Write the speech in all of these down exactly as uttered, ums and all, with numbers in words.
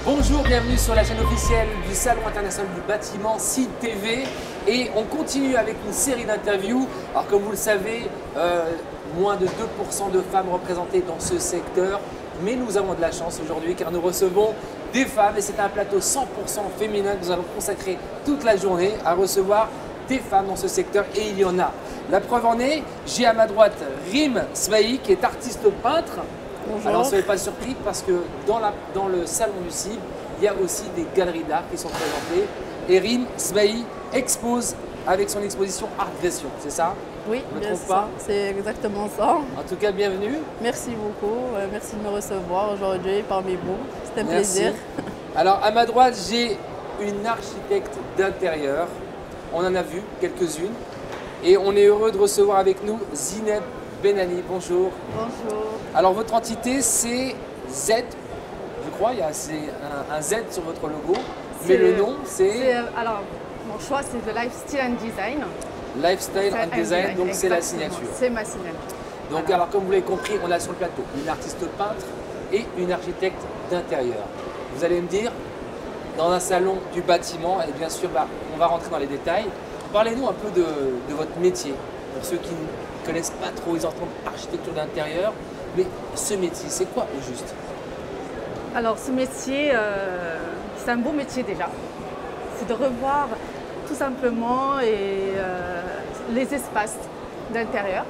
Bonjour, bienvenue sur la chaîne officielle du Salon international du bâtiment S I D T V et on continue avec une série d'interviews. Alors comme vous le savez, euh, moins de deux pour cent de femmes représentées dans ce secteur, mais nous avons de la chance aujourd'hui car nous recevons des femmes et c'est un plateau cent pour cent féminin que nous allons consacrer toute la journée à recevoir des femmes dans ce secteur et il y en a. La preuve en est, j'ai à ma droite Rim Sbahi qui est artiste peintre. Bonjour. Alors ne soyez pas surpris parce que dans, la, dans le salon du C I B, il y a aussi des galeries d'art qui sont présentées. Et Rim Sbahi expose avec son exposition Artgression, c'est ça? Oui, je me bien trompe pas? C'est exactement ça. En tout cas, bienvenue. Merci beaucoup, euh, merci de me recevoir aujourd'hui parmi vous. C'était un Merci. plaisir. Alors à ma droite, j'ai une architecte d'intérieur. On en a vu quelques-unes. Et on est heureux de recevoir avec nous Zineb Benani. Bonjour. Bonjour. Alors votre entité c'est Z, je crois, il y a un, un Z sur votre logo, mais le nom c'est Alors, mon choix c'est de Lifestyle and Design. Lifestyle and Design, donc c'est la signature. C'est ma signature. Donc Voilà. alors comme vous l'avez compris, on a sur le plateau une artiste peintre et une architecte d'intérieur. Vous allez me dire, dans un salon du bâtiment, et bien sûr bah, on va rentrer dans les détails, parlez-nous un peu de, de votre métier, pour ceux qui ne connaissent pas trop, ils entendent architecture d'intérieur, mais ce métier, c'est quoi au juste? Alors, ce métier, euh, c'est un beau métier déjà. C'est de revoir tout simplement et, euh, les espaces d'intérieur.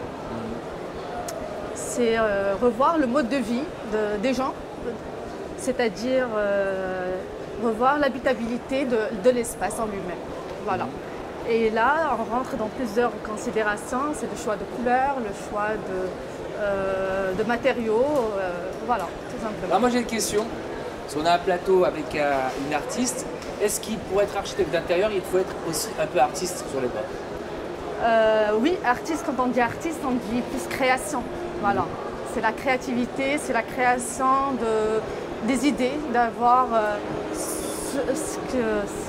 C'est euh, revoir le mode de vie de- des gens, c'est-à-dire euh, revoir l'habitabilité de, de l'espace en lui-même. Voilà. Et là, on rentre dans plusieurs considérations. C'est le choix de couleurs, le choix de, euh, de matériaux, euh, voilà, tout simplement. Alors moi j'ai une question, parce qu'on a un plateau avec euh, une artiste, est-ce qu'il pour être architecte d'intérieur, il faut être aussi un peu artiste sur les bords? Euh, oui, artiste, quand on dit artiste, on dit plus création. Voilà. C'est la créativité, c'est la création de, des idées, d'avoir euh, ce, ce que.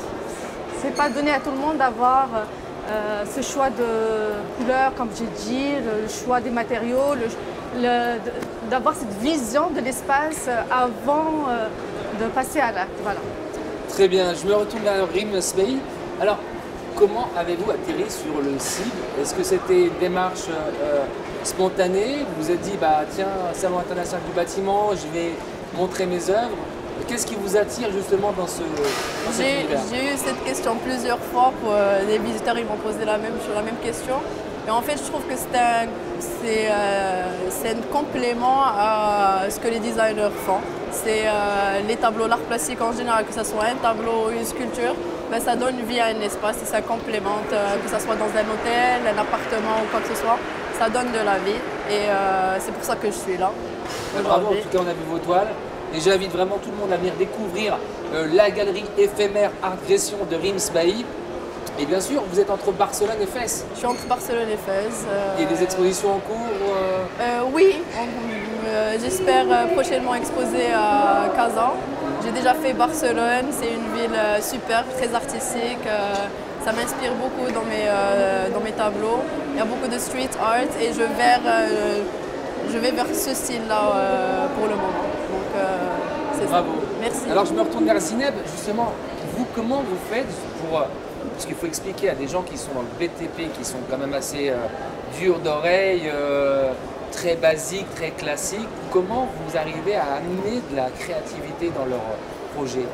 C'est pas donné à tout le monde d'avoir euh, ce choix de couleurs, comme j'ai dit, le choix des matériaux, le- le- de- d'avoir cette vision de l'espace avant euh, de passer à l'acte. Voilà. Très bien, je me retourne vers Rim Sbahi. Alors, comment avez-vous atterri sur le C I B? Est-ce que c'était une démarche euh, spontanée? Vous vous êtes dit, bah tiens, Salon international du bâtiment, je vais montrer mes œuvres. Qu'est-ce qui vous attire justement dans, ce, dans cet J'ai univers? j'ai eu cette question plusieurs fois. Pour, euh, des visiteurs ils m'ont posé la même, sur la même question. Et en fait, je trouve que c'est un, c'est, euh, c'est un complément à ce que les designers font. C'est euh, les tableaux, l'art plastique en général, que ce soit un tableau ou une sculpture, ben, ça donne vie à un espace et ça complémente, euh, que ce soit dans un hôtel, un appartement ou quoi que ce soit, ça donne de la vie. Et euh, c'est pour ça que je suis là. Bravo, en aujourd'hui. tout cas on a vu vos toiles. Et j'invite vraiment tout le monde à venir découvrir euh, la galerie éphémère Artgression de Rim Sbahi. Et bien sûr, vous êtes entre Barcelone et Fès. Je suis entre Barcelone et Fès. euh, Il y a des expositions en cours euh, Euh, oui, on- euh, j'espère euh, prochainement exposer à Kazan. J'ai déjà fait Barcelone, c'est une ville euh, super, très artistique. euh, ça m'inspire beaucoup dans mes, euh, dans mes tableaux. Il y a beaucoup de street art et je vais, euh, je vais vers ce style-là euh, pour le moment. Donc, euh, c'est ça. Bravo. Merci. Alors je me retourne vers Zineb, justement, vous comment vous faites pour... euh, parce qu'il faut expliquer à des gens qui sont dans le B T P, qui sont quand même assez euh, durs d'oreille, euh, très basiques, très classiques, comment vous arrivez à amener de la créativité dans leur projet?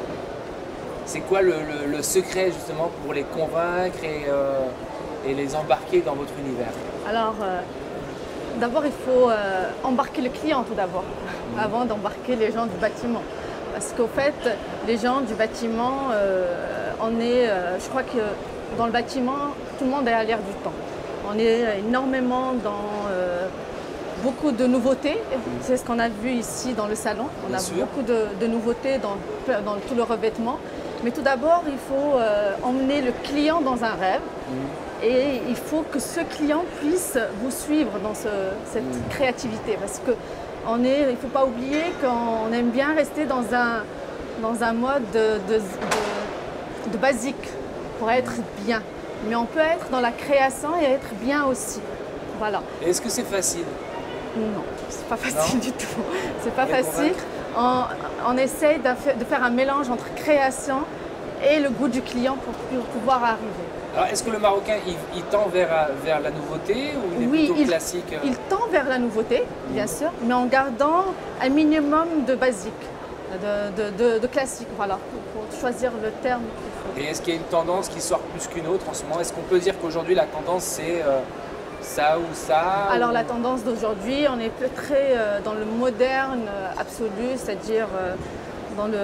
C'est quoi le, le- le secret justement pour les convaincre et, euh, et les embarquer dans votre univers? Alors, euh, d'abord, il faut euh, embarquer le client tout d'abord, avant d'embarquer les gens du bâtiment. Parce qu'au fait, les gens du bâtiment, euh, on est, euh, je crois que dans le bâtiment, tout le monde est à l'air du temps. On est énormément dans euh, beaucoup de nouveautés. C'est ce qu'on a vu ici dans le salon. On Bien a sûr. beaucoup de, de nouveautés dans, dans tout le revêtement. Mais tout d'abord, il faut euh, emmener le client dans un rêve. Et il faut que ce client puisse vous suivre dans ce- cette créativité. Parce que on est, il ne faut pas oublier qu'on aime bien rester dans un, dans un mode de, de, de- de basique pour être bien. Mais on peut être dans la création et être bien aussi. Voilà. Et est-ce que c'est facile? Non, c'est pas facile Non. du tout. C'est pas Et facile. on, on essaye de faire, de faire un mélange entre création et le goût du client pour, pour pouvoir arriver. Alors, est-ce que le Marocain, il, il tend vers, vers la nouveauté ou il est Oui, plutôt il, classique? il tend vers la nouveauté, bien sûr, mais en gardant un minimum de basique, de, de, de, de classique, voilà, pour, pour choisir le terme qu'il faut. Et est-ce qu'il y a une tendance qui sort plus qu'une autre en ce moment? Est-ce qu'on peut dire qu'aujourd'hui, la tendance, c'est euh, ça ou ça? Alors ou... la tendance d'aujourd'hui, on est plus très euh, dans le moderne euh, absolu, c'est-à-dire euh, dans le...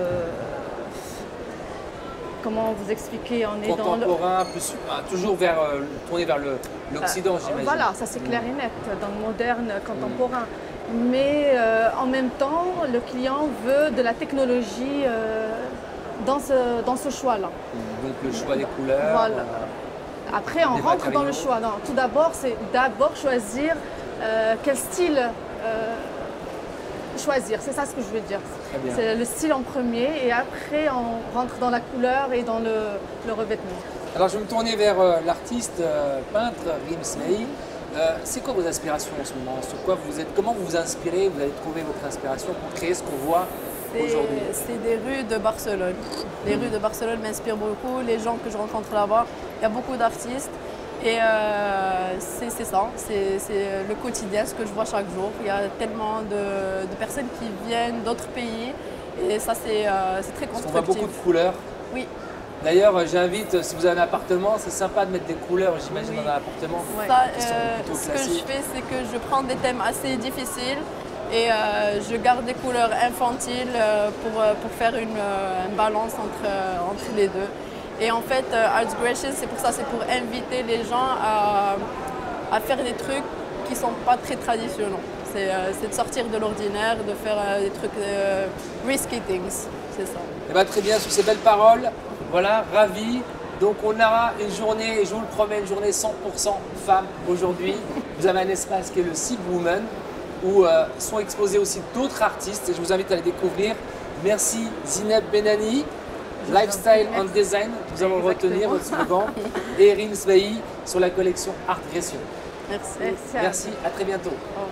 Comment vous expliquer? On est dans le... Contemporain, plus, ah, toujours vers, euh, tourné vers l'Occident, Euh, j'imagine. Voilà, ça c'est clair et net, dans le moderne contemporain. Mais euh, en même temps, le client veut de la technologie euh, dans ce, dans ce choix-là. Donc le choix des couleurs. Voilà. euh, Après, on des rentre dans le matériaux. choix. Non, tout d'abord, c'est d'abord choisir euh, quel style euh, choisir. C'est ça ce que je veux dire. Très bien. C'est le style en premier et après, on rentre dans la couleur et dans le, le revêtement. Alors je vais me tourner vers euh, l'artiste euh, peintre Rims Smaï. Euh, c'est quoi vos aspirations en ce moment? Sur quoi vous êtes? Comment vous vous inspirez? Vous allez trouver votre inspiration pour créer ce qu'on voit aujourd'hui? C'est des rues de Barcelone. Les rues de Barcelone m'inspirent beaucoup. Les gens que je rencontre là-bas, il y a beaucoup d'artistes. Et euh, c'est ça, c'est le quotidien, ce que je vois chaque jour. Il y a tellement de, de personnes qui viennent d'autres pays et ça c'est euh, très constructif. On voit beaucoup de couleurs. Oui. D'ailleurs, j'invite, si vous avez un appartement, c'est sympa de mettre des couleurs, j'imagine, Oui. dans un appartement. Ça, qui sont euh, plutôt ce que classiques. je fais, c'est que je prends des thèmes assez difficiles et euh, je garde des couleurs infantiles euh, pour, euh, pour faire une, euh, une balance entre, euh, entre les deux. Et en fait, euh, Artsgression, c'est pour ça, c'est pour inviter les gens à, à faire des trucs qui ne sont pas très traditionnels. C'est euh, de sortir de l'ordinaire, de faire euh, des trucs euh, risky things, c'est ça. Eh ben, très bien, sur ces belles paroles, voilà, ravi. Donc on aura une journée, je vous le promets, une journée cent pour cent femmes aujourd'hui. Vous avez un espace qui est le Sig Woman, où euh, sont exposés aussi d'autres artistes et je vous invite à les découvrir. Merci Zineb Benani, Lifestyle and Design, nous allons le retenir, votre slogan, et Rims Smaï sur la collection Artsgression. Merci. Merci à Merci, à très bientôt. Au revoir.